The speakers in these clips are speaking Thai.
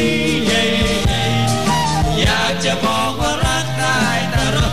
เย่เย่อยากจะบอกว่ารักได้แต่เรา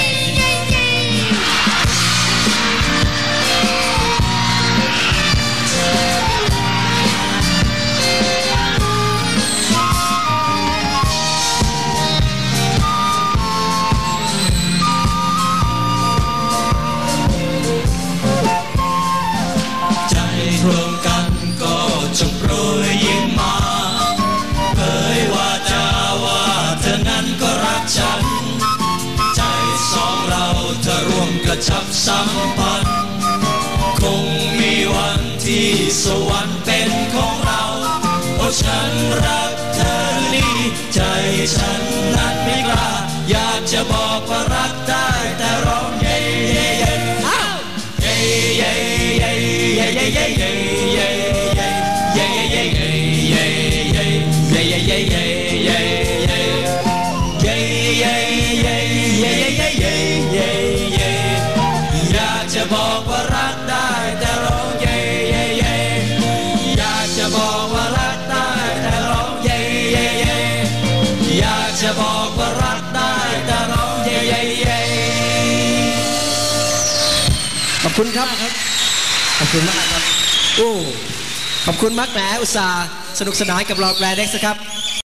รวมกันก็จงโปรยยิ้มมาเผยว่าจะว่าเธอนั้นก็รักฉันใจสองเราจะร่วมกระชับสัมพันธ์คงมีวันที่สวรรค์เป็นของเราเพราะฉันรักเธอนี่ใจฉันนั้นไม่กล้าอยากจะบอกว่ารักได้แต่ร้องเย่เย่เย่เย่เย่เย่เย่เย่เย่เย่อยากจะบอกว่ารักได้แต่ร้องเย่เย่เย่อยากจะบอกว่ารักได้แต่ขอบคุณครับขอบคุณมากครับโอ้ขอบคุณมากแหมอุตส่าห์สนุกสนานกับเราแกรเด็กซ์ครับ